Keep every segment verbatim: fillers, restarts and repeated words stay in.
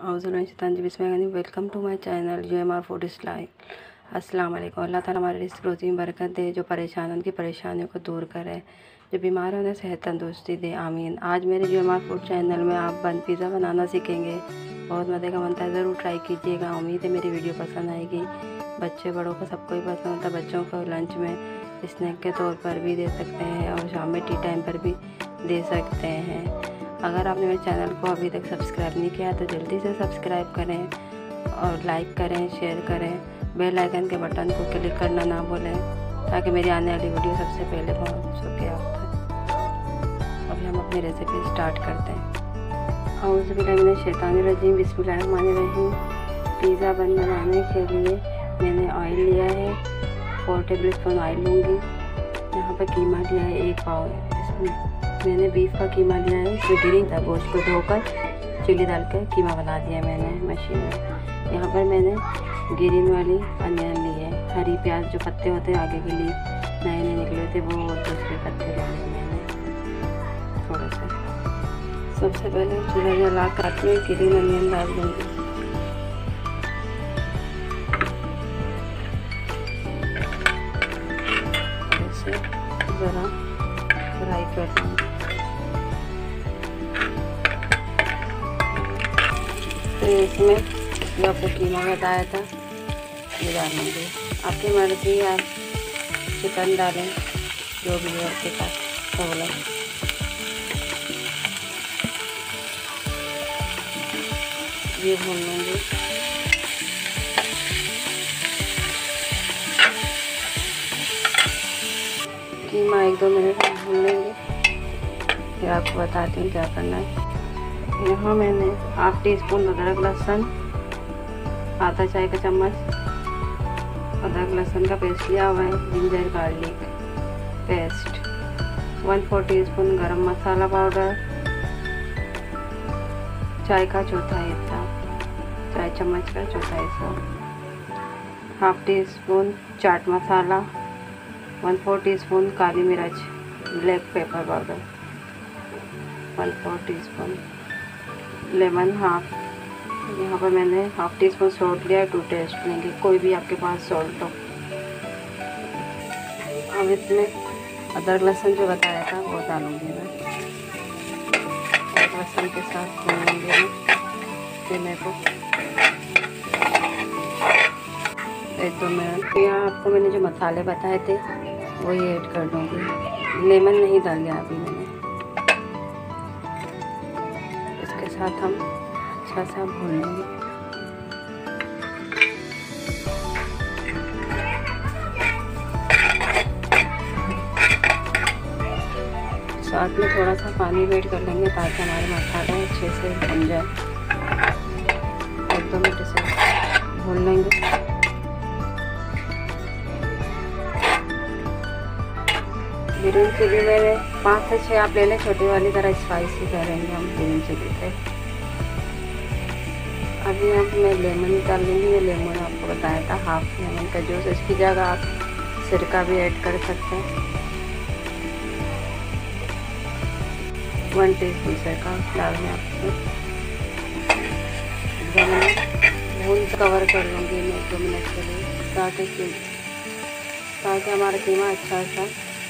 Welcome to my channel जो M R food style. अस्सलाम वालेकुम। अल्लाह ताला हमारे रिस्क रोज़ी में बरकत दे, जो परेशान उनकी परेशानियों को दूर करे, जो बीमार होने सेहत तंदुरुस्ती दे, आमीन। आज मेरे जो एम आर फूड चैनल में आप बन पिज़्ज़ा बनाना सीखेंगे। बहुत मज़े का बनता है, ज़रूर ट्राई कीजिएगा। उम्मीद है मेरी वीडियो पसंद आएगी। बच्चे बड़ों को सबको ही पसंद होता है। बच्चों को लंच में स्नैक के तौर पर भी दे सकते हैं और शाम में टी टाइम पर भी दे सकते हैं। अगर आपने मेरे चैनल को अभी तक सब्सक्राइब नहीं किया तो जल्दी से सब्सक्राइब करें और लाइक करें, शेयर करें। बेल आइकन के बटन को क्लिक करना ना भूलें ताकि मेरी आने वाली वीडियो सबसे पहले पहुंच सके आप तक। अभी हम अपनी रेसिपी स्टार्ट करते हैं। औज़ु बिल्लाहि मिनश शैतानिर रजीम, बिस्मिल्लाहिर्रहमानिर्रहीम। पिज़्ज़ा बन बनाने के लिए मैंने ऑयल लिया है, फोर टेबल स्पून ऑयल लूँगी। यहाँ पर कीमा लिया है एक पाव। इसमें मैंने बीफ का कीमा लिया है, इसमें ग्रीन था गोश्त को धोकर चिली डाल कर कीमा बना दिया मैंने मशीन में। यहाँ पर मैंने ग्रीन वाली अनियन ली है, हरी प्याज जो पत्ते होते हैं आगे के लिए नए नए निकले थे वो दूसरे पत्ते ले लिए मैंने थोड़े से। सबसे पहले चूल्हा जला कर में ग्रीन अनियन डाल दूँगी। ऐसे ज़रा फ्राई कर दूँगी। तो इसमें जो आपको कीमा बताया था ये डालेंगे। आपकी मर्ज़ी, आप चिकन डालें जो भी है आपके पास सहूलत। ये भून लूँगी। कीमा एक दो मिनट में भून लेंगे, फिर आपको बताती हूँ क्या करना है। यहाँ मैंने हाफ टी स्पून अदरक लहसुन, आधा चाय का चम्मच अदरक लहसुन का पेस्ट लिया हुआ है, ginger garlic paste, one fourth teaspoon garam masala powder, चाय का चौथा हिस्सा, चाय चम्मच का चौथा हिस्सा, half teaspoon chaat masala, one fourth teaspoon काली मिर्च, black pepper powder, one fourth teaspoon lemon half. यहाँ पर मैंने हाफ टी स्पून सॉल्ट लिया है, टू टेस्ट लेंगे, कोई भी आपके पास सॉल्ट हो। अब इसमें अदरक लहसुन जो बताया था वो डालूंगी मैं। अदरक लहसुन के साथ भूनूंगी मैं कीमे को एक दो मिनट। यहाँ आपको मैंने जो मसाले बताए थे वही ऐड कर दूँगी। लेमन नहीं डाल दिया अभी मैंने। इसके साथ हम अच्छा सा भून लेंगे। साथ में थोड़ा सा पानी ऐड कर लेंगे ताकि हमारे मसाले अच्छे से भून जाए। एक दो मिनट से भून लेंगे। ग्रीन चिली मैंने पाँच से छः आप ले लें, छोटी वाली तरह स्पाइसी करेंगे हम ग्रीन चिली पे। अभी हम मैं लेमन डाल लूँगी। ये लेमन आपको बताया था हाफ लेमन का जूस, इसकी जगह आप सिरका भी ऐड कर सकते हैं। वन टी स्पून सिरका डालना आपको। भून कवर कर लूँगी मैं दो मिनट के लिए ताकि ताकि हमारा कीमा अच्छा सा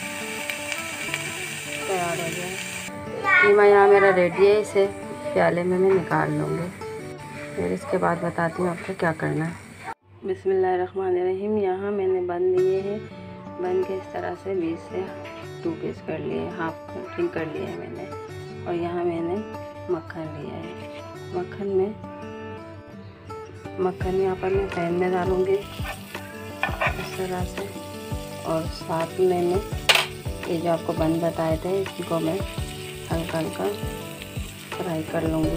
तैयार हो जाए। कीमा यहाँ मेरा रेडी है, इसे प्याले में मैं निकाल लूँगी। फिर इसके बाद बताती हूँ आपको क्या करना है। बिस्मिल्लाहिर्रहमानिर्रहीम। यहाँ मैंने बन लिए हैं। बन के इस तरह से बीच से टू पीस कर लिए, हाफ कटिंग कर लिए है मैंने। और यहाँ मैंने मक्खन लिया है। मक्खन में मक्खन यहाँ पर मैं पैन में डालूँगी इस तरह से। और साथ में मैं ये जो आपको बन बताए थे इसको मैं हल्का हल्का फ्राई कर लूँगी।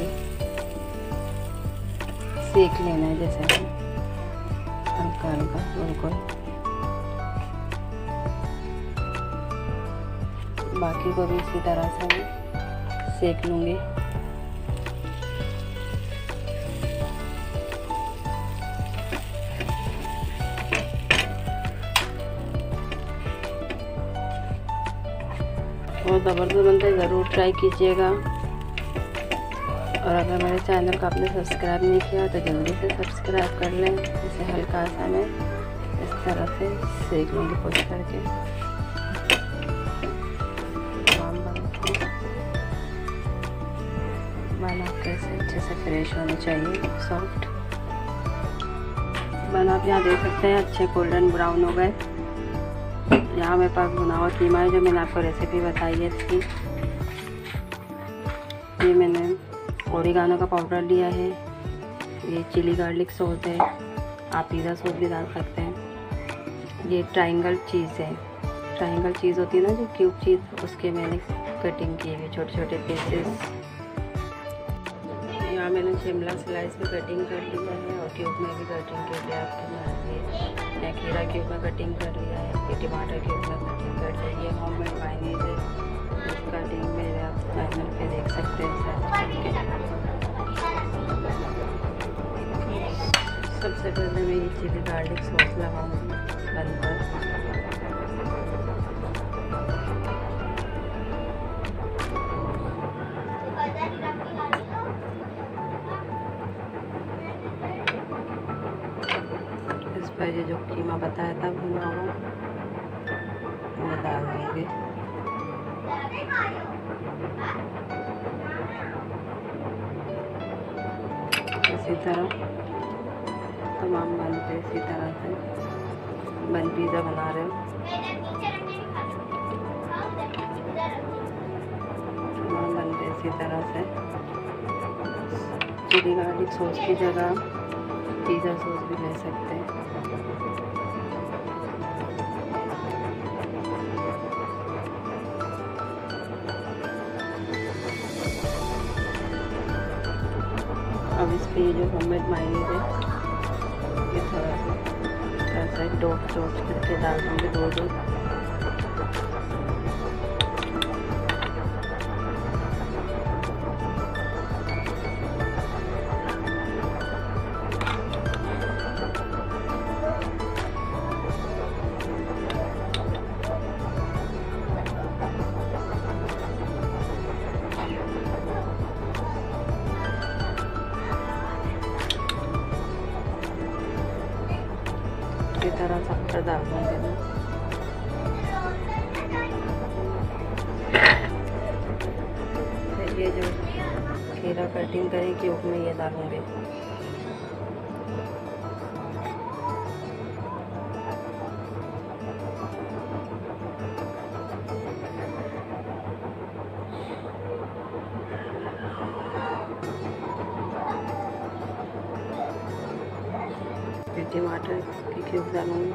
सेक लेना है जैसे हल्का हल्का बिल्कुल। बाकी को भी इसी तरह से मैं सेक लूँगी। बहुत ज़बरदस्त बनता है, ज़रूर ट्राई कीजिएगा। और अगर मेरे चैनल को आपने सब्सक्राइब नहीं किया तो जल्दी से सब्सक्राइब कर लें। इसे हल्का सा मैं इस तरह से सेक लूँगी पुश करके। बन आपके ऐसे अच्छे से फ्रेश होने चाहिए, सॉफ्ट बन। आप यहाँ देख सकते हैं अच्छे गोल्डन ब्राउन हो गए। यहाँ मेरे पास भुना हुआ कीमा है जो मैंने आपको रेसिपी बताई है इसकी। ये मैंने ओरिगानो का पाउडर लिया है, ये चिली गार्लिक सॉस है, आप पिज़्ज़ा सॉस भी डाल सकते हैं। ये ट्रायंगल चीज़ है, ट्रायंगल चीज़ होती है ना जो क्यूब चीज़, उसके मैंने कटिंग की हुई छोटे छोटे पीसेस। यहाँ मैंने शिमला स्लाइस में कटिंग कर लिया है और क्यूब में भी कटिंग कर लिया है। मैं खीरा क्यूब में कटिंग कर लिया है, ये टमाटर क्यूब में कटिंग कर लिया है। ये होममेड मायोनीज है, इस कटिंग मेरे आप चैनल पे देख सकते हैं सर्च करके। सबसे पहले मैं ये चिली गार्लिक सॉस लगाऊंगी बन पर। इस पर ये जो कीमा बताया था भुना हुआ वो डाल देंगे। इसी तरह तमाम बन पे इसी तरह से बन पिज़्ज़ा बना रहे हो। तमाम बन पे इसी तरह से चिली गार्लिक सॉस की जगह पिज़्ज़ा सॉस भी ले सकते हैं। अब इस पे जो होममेड मायोनीज है ये थोड़ा सा थोड़ा सा डॉट डॉट करके डाल दूँगी, दो दो। इसी तरह सब पर डाल दूँगी मैं। फिर ये जो खीरा कटिंग करें क्यूब में ये डालूँगी। टमाटर की क्यूब डालूँगी,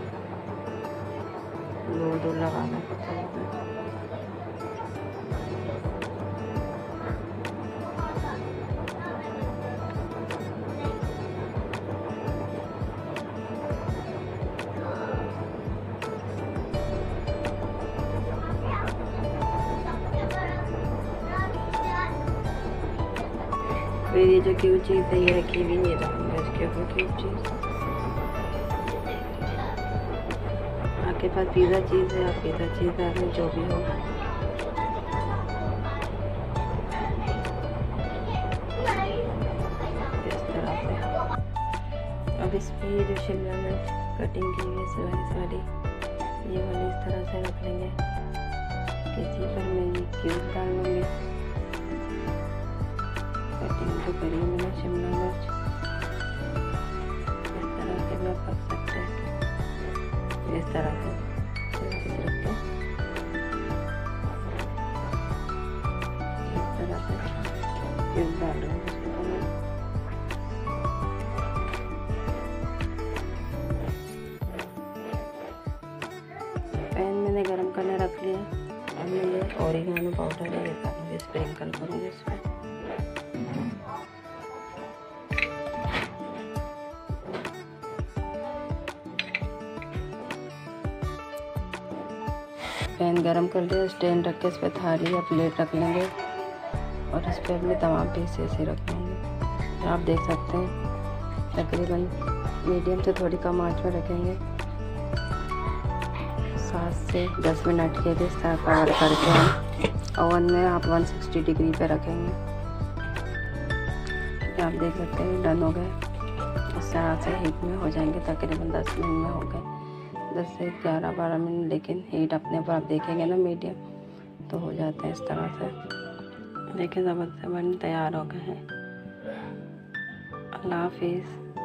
दो दो लगाना फिर ये जो क्यूब चीज़ है ये रखी हुई ये डालूँगी इसके ऊपर क्यूब चीज़। आपके पास पिज़्ज़ा चीज़ है, आप पिज़्ज़ा चीज़ डालें, जो भी हो। इस तरह से अब इस पर ये जो शिमला मिर्च कटिंग की हुई स्लाइस वाली ये वाली इस तरह से रख लेंगे। किसी पर मैं ये क्यूब डाल लूँगी। कटिंग जो करी मैंने शिमला मिर्च इस तरह से भी आप रख सकते हैं, इस तरह से रख के इस तरह से क्यूब डाल दूँगी उसके ऊपर। पैन मैंने गरम करने रख लिया। अब मैं ये ओरिगानो पाउडर है ये डालूँगी, स्प्रिंकल करूँगी इस पर। पैन गरम कर लिया, स्टैंड रख के इस पर थाली या प्लेट रख लेंगे और इस पर अपने तमाम पीसेस ही रख लेंगे। आप देख सकते हैं तकरीबन मीडियम से थोड़ी कम आंच में रखेंगे। सात से दस मिनट के लिए इस तरह कवर करके हम ओवन में आप एक सौ साठ डिग्री पे रखेंगे। आप देख सकते हैं डन हो गए। इस तरह से हीट में हो जाएंगे, तकरीबन दस मिनट में हो गए, दस से ग्यारह बारह मिनट। लेकिन हीट अपने ऊपर आप देखेंगे ना मीडियम, तो हो जाते हैं इस तरह से। देखिए ज़बरदस्त बन तैयार हो गए हैं। अल्लाह हाफिज़।